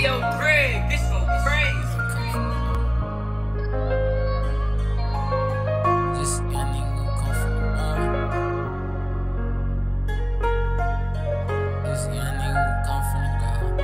yo, Greg, this go crazy. This young nigga gon' come from the bottom. This young nigga gon' come from the ground.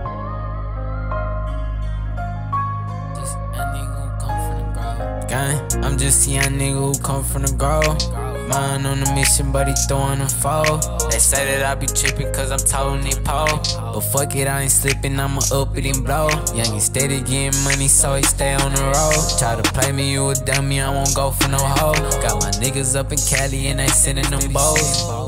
This young nigga gon' come from the ground. Gang, I'm just a young nigga who come from the grove. Mind on a mission, but he throwing a foul. They say that I be trippin' cause I'm toting they pole. But fuck it, I ain't slippin', I'ma up it and blow. Young and steady getting money, so he stay on the road. Try to play me, you a dummy, I won't go for no hoe. Got my niggas up in Cali and they sending them bows.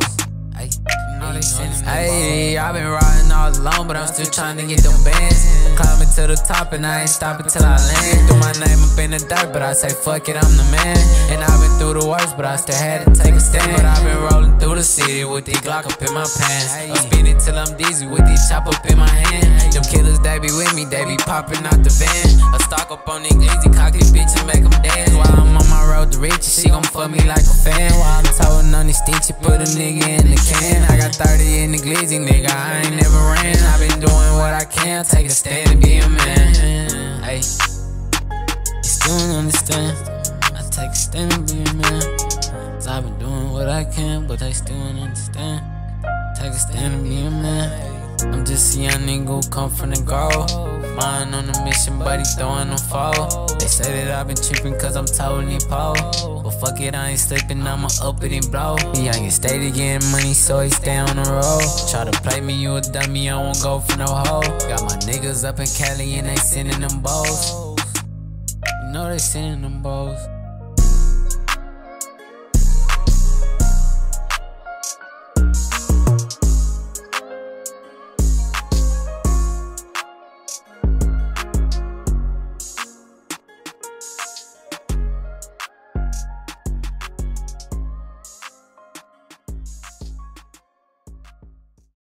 Ayy, I been riding all alone, but I'm still trying to get them bands. Climbing to the top and I ain't stopping till I land. Do my name up in the dirt, but I say fuck it, I'm the man. And I've been through the worst, but I still had to take a stand. But I've been rolling through the city with the Glock up in my pants. I'm spinning till I'm dizzy with the chop up in my hand. Them killers, they be with me, they be popping out the van. I stock up on niggas, easy cock these bitches, make them dance. While I'm on my road to riches, she gon' fuck me like a fan. While I'm toting on these stitches, put a nigga in the can. I got 30 in the glizzy, nigga, I ain't never ran. I been doing what I can, take a stand and be a man. Hey, you still don't understand. I take a stand and be a man. Cause I been doing what I can, but they still don't understand. Take a stand and be a man. I'm just a young nigga who come from the grove. Mind on a mission, but he throwing them fall. They say that I been trippin' cause I'm toting they pole. But fuck it, I ain't slippin', I'ma up it and blow. Young and steady getting money, so he stay on the road. Try to play me, you a dummy, I won't go for no hoe. Got my niggas up in Cali and they sending them bows. You know they sending them bows.